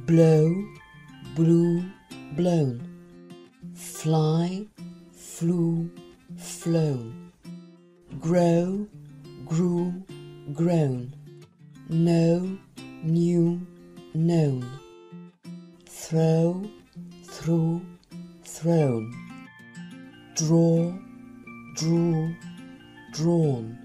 blow, blew, blown, fly, flew, flown, grow, grew, grown, know, knew, known, throw, threw, thrown, draw, drew, drawn,